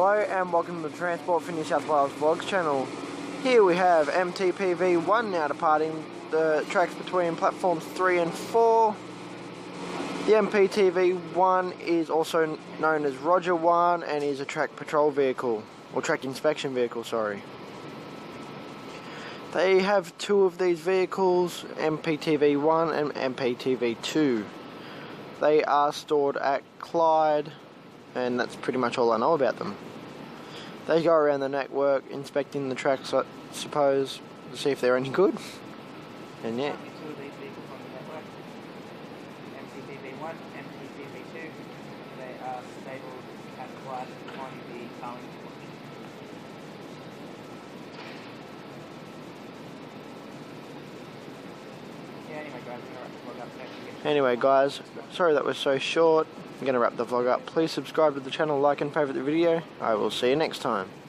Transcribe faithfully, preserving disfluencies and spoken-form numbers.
Hello and welcome to the Transport for New South Wales Vlogs channel. Here we have M T P V one now departing the tracks between platforms three and four. The M T P V one is also known as Roger one and is a track patrol vehicle, or track inspection vehicle, sorry. They have two of these vehicles, M T P V one and M T P V two. They are stored at Clyde, and that's pretty much all I know about them. They go around the network inspecting the tracks, I suppose, to see if they're any good. And yeah. Two of these vehicles on the network, M T P V one, M T P V two, they are stabled at Clyde on the towing network. Yeah, anyway guys, I'm going to wrap the vlog up next. Anyway guys, sorry that was so short. I'm going to wrap the vlog up. Please subscribe to the channel, like and favourite the video. I will see you next time.